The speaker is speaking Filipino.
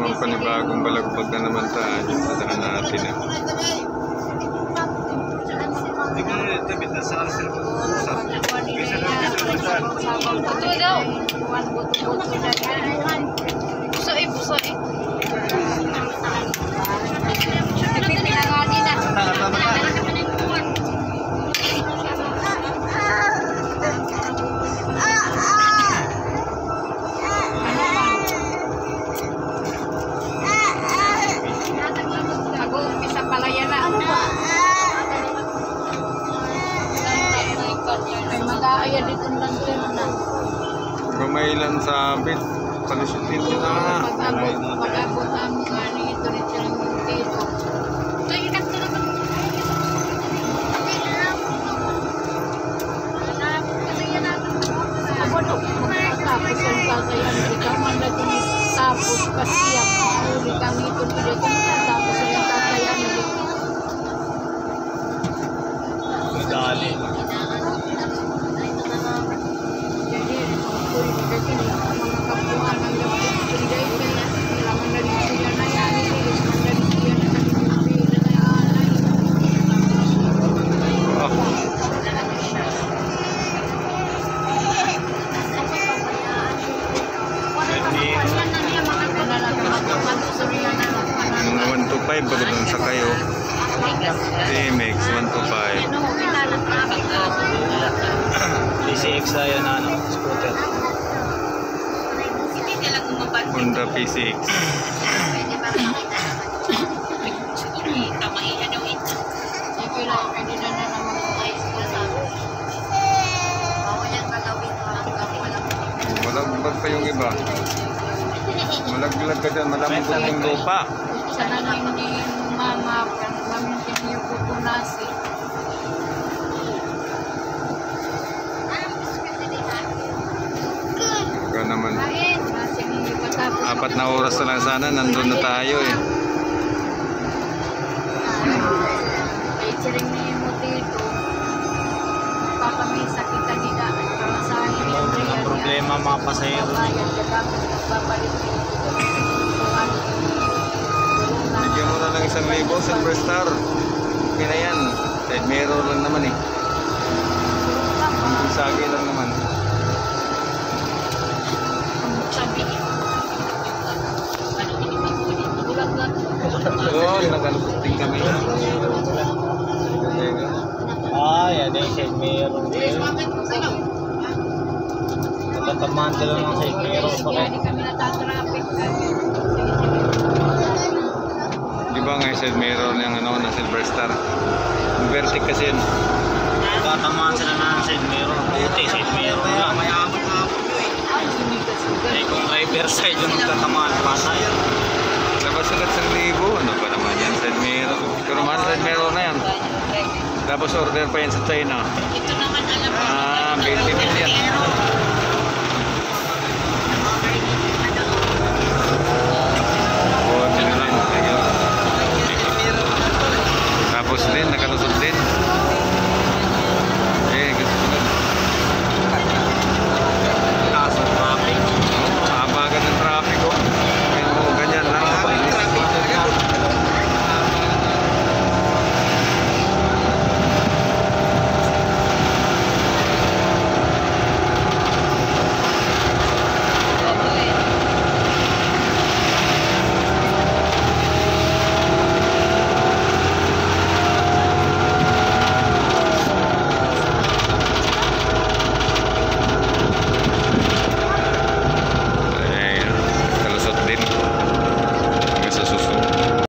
naman panibagong balagbag na naman tayo. Sadala natin ah. Hindi ko na tabit na sa alas na mag-uusap. Kaysa lang Buto daw. Buso eh. Pipipin na nga din ah. tama na. Mag-uumpisa pala yan na. Ay mag-aaya dito lang din na. Gumailan sabit. Palisutin nyo na nga. Mag-abot ang ano ito rin silang dito. Ito ikat ko naman. Abono, magkatapos ang kakayan. Ikaw man na tapos kasi ang mahuli kami ito dito. Tapos ang kakayan. Dali. Jadi, kasi mga kapuan ang gawin. Pinday ko na. Kailangan na rin siya na yan. Kailangan na rin siya na Mga 1 to 5 bago dun sa kayo. TMX 1 to 5. PCX na yan ano, scooter. Honda PCX. Malaglag pa yung iba. Malaglag ka dyan, malambot yung lupa. Sana na hindi mama gamitin niyo po punasi. Baka naman. Kasi hindi pa tapos. 4 na oras na lang sana, nandun na tayo eh. Kahit siling ni mo dito, papamisa kita nila. Pamasahin niya. Ang problema mga pasahero. Babayad ka tapos magpapalit dito. Bigyan mo na lang 1,000, Silver Star. Okay na yan. Side mirror lang naman eh. Sagi lang naman. Sabi niya. Oo, nagkaluputing kami. Yan yung side mirror. Natatamaan ka lang ng side mirror. Hindi kami natatraffic. Di ba nga yung side mirror ng ano, na Silver Star? Yung vertic kasi yun. Natatamaan sila ng side mirror. Buti, side mirror lang. Eh kung driver side yung natatamaan, pasay. Labas agad 1,000. Ano ba naman yan? Side mirror. Pero mahal side mirror na yan. Tapos order pa yan sa China. Ito naman alam mo. 20 million.